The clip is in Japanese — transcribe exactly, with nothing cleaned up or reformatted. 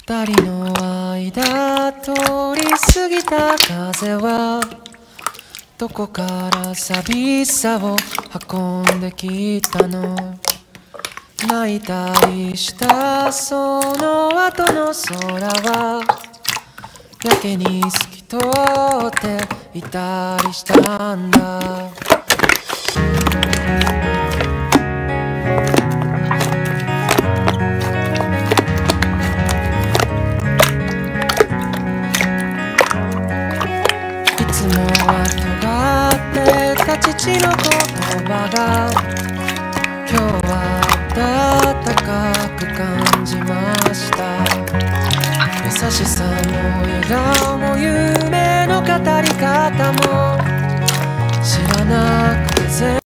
二人の間通り過ぎた風はどこから寂しさを運んできたの。泣いたりしたその後の空はやけに透き通っていたりしたんだ。いつもは尖ってた父の言葉が今日は温かく感じました。優しさも笑顔も夢の語り方も知らなくて